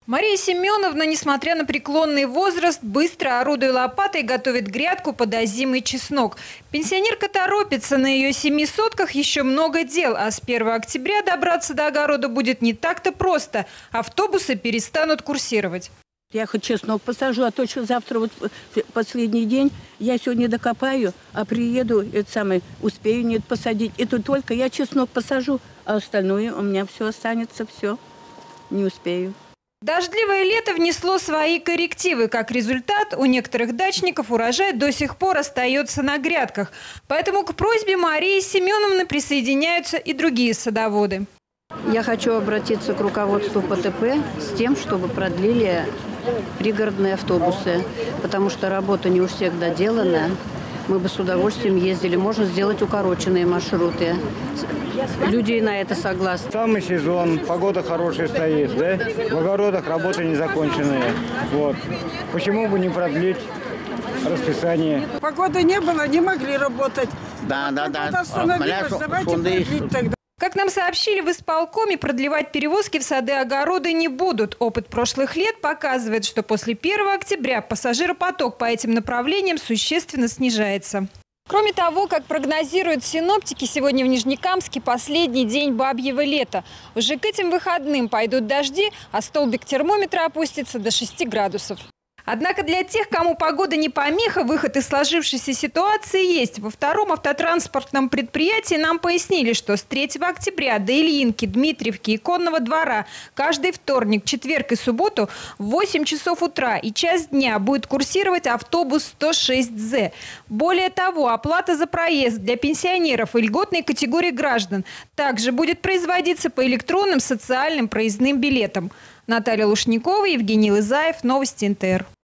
Мария Семеновна, несмотря на преклонный возраст, быстро, орудуя лопатой, готовит грядку под озимый чеснок. Пенсионерка торопится, на ее 7 сотках еще много дел, а с 1 октября добраться до огорода будет не так-то просто. Автобусы перестанут курсировать. Я хоть чеснок посажу, а то что завтра, вот последний день, я сегодня докопаю, а приеду, успею нет посадить. И тут только я чеснок посажу, а остальное у меня все останется, все, не успею. Дождливое лето внесло свои коррективы. Как результат, у некоторых дачников урожай до сих пор остается на грядках. Поэтому к просьбе Марии Семеновны присоединяются и другие садоводы. Я хочу обратиться к руководству ПТП с тем, чтобы продлили пригородные автобусы, потому что работа не у всех доделана. Мы бы с удовольствием ездили. Можно сделать укороченные маршруты. Люди на это согласны. Самый сезон, погода хорошая стоит, да? В огородах работы незаконченные. Вот. Почему бы не продлить расписание? Погоды не было, не могли работать. Да. Остановилась, давайте продлить тогда. Как нам сообщили в исполкоме, продлевать перевозки в сады-огороды не будут. Опыт прошлых лет показывает, что после 1 октября пассажиропоток по этим направлениям существенно снижается. Кроме того, как прогнозируют синоптики, сегодня в Нижнекамске последний день бабьего лета. Уже к этим выходным пойдут дожди, а столбик термометра опустится до 6 градусов. Однако для тех, кому погода не помеха, выход из сложившейся ситуации есть. Во втором автотранспортном предприятии нам пояснили, что с 3 октября до Ильинки, Дмитриевки и Конного двора каждый вторник, четверг и субботу в 8 часов утра и час дня будет курсировать автобус 106З. Более того, оплата за проезд для пенсионеров и льготной категории граждан также будет производиться по электронным социальным проездным билетам. Наталья Лушникова, Евгений Лызаев, Новости НТР.